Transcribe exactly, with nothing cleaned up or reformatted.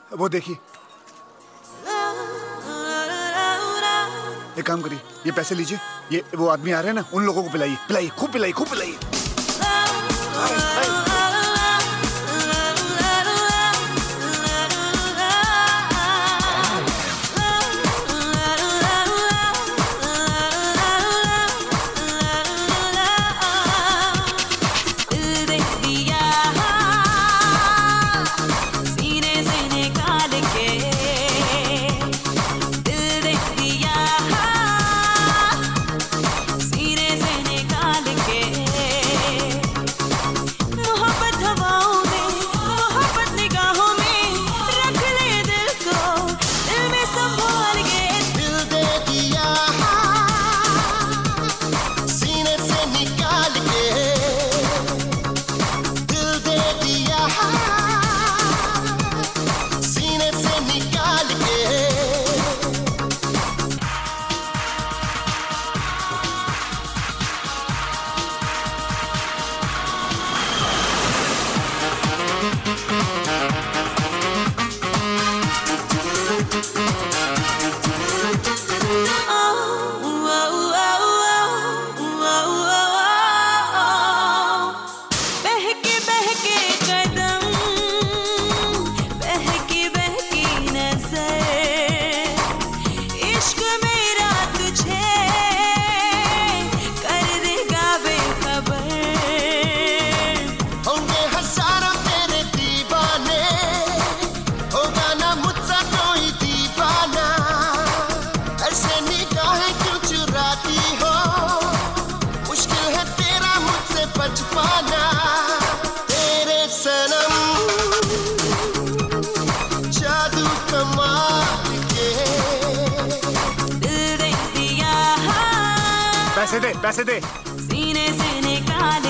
वो देखिए, एक काम करिए, ये पैसे लीजिए, ये वो आदमी आ रहे हैं ना, उन लोगों को पिलाइए, पिलाइए, खूब पिलाइए, खूब पिलाइए। पैसे दे, पैसे दे। सीने से निकाल